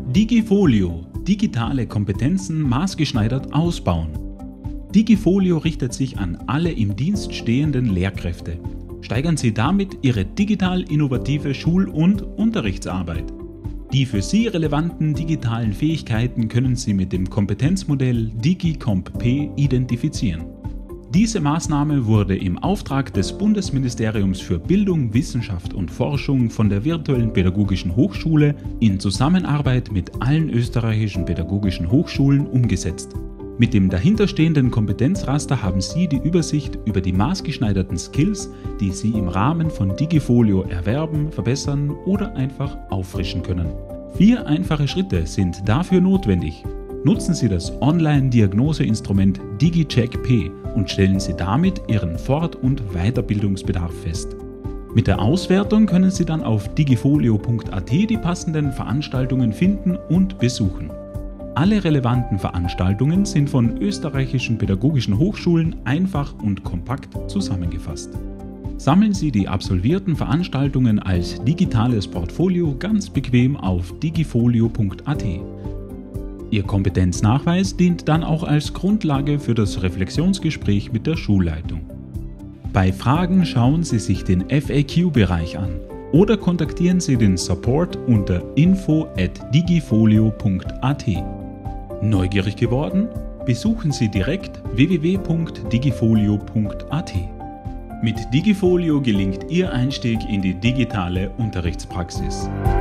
Digifolio – digitale Kompetenzen maßgeschneidert ausbauen. Digifolio richtet sich an alle im Dienst stehenden Lehrkräfte. Steigern Sie damit Ihre digital innovative Schul- und Unterrichtsarbeit. Die für Sie relevanten digitalen Fähigkeiten können Sie mit dem Kompetenzmodell DigiCompP identifizieren. Diese Maßnahme wurde im Auftrag des Bundesministeriums für Bildung, Wissenschaft und Forschung von der Virtuellen Pädagogischen Hochschule in Zusammenarbeit mit allen österreichischen pädagogischen Hochschulen umgesetzt. Mit dem dahinterstehenden Kompetenzraster haben Sie die Übersicht über die maßgeschneiderten Skills, die Sie im Rahmen von Digifolio erwerben, verbessern oder einfach auffrischen können. 4 einfache Schritte sind dafür notwendig. Nutzen Sie das Online-Diagnoseinstrument DigiCheckP und stellen Sie damit Ihren Fort- und Weiterbildungsbedarf fest. Mit der Auswertung können Sie dann auf digifolio.at die passenden Veranstaltungen finden und besuchen. Alle relevanten Veranstaltungen sind von österreichischen pädagogischen Hochschulen einfach und kompakt zusammengefasst. Sammeln Sie die absolvierten Veranstaltungen als digitales Portfolio ganz bequem auf digifolio.at. Ihr Kompetenznachweis dient dann auch als Grundlage für das Reflexionsgespräch mit der Schulleitung. Bei Fragen schauen Sie sich den FAQ-Bereich an oder kontaktieren Sie den Support unter info@digifolio.at. Neugierig geworden? Besuchen Sie direkt www.digifolio.at. Mit Digifolio gelingt Ihr Einstieg in die digitale Unterrichtspraxis.